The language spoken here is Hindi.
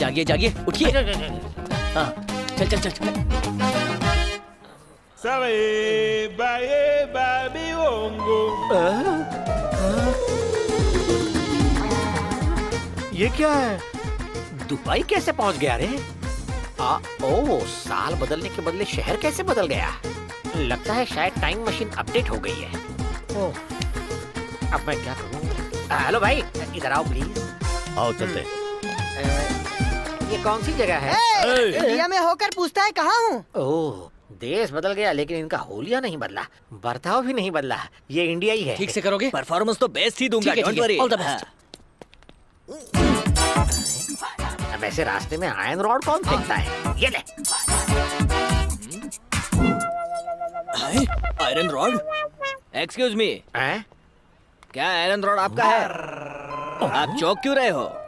जागिए जागिए, उठिए। हाँ, चल चल चल चल। ये क्या है? दुबई कैसे पहुंच गया रे? ओ, साल बदलने के बदले शहर कैसे बदल गया? लगता है शायद टाइम मशीन अपडेट हो गई है। ओह, अब मैं क्या करूं? हेलो भाई, इधर आओ प्लीज। आओ चलते। ये कौन सी जगह है? इंडिया में होकर पूछता है कहाँ हूँ? ओह, देश बदल गया लेकिन इनका होलिया नहीं बदला, बर्ताव भी नहीं बदला। ये इंडिया ही है। ठीक से करोगे? परफॉर्मेंस तो बेस्ट ही दूंगा, don't worry. All the best. अब ऐसे रास्ते में आयरन रॉड कौन फेंकता है? ये ले। Iron rod? एक्सक्यूज मी, क्या आयरन रॉड आपका है? आप चौक क्यों रहे हो?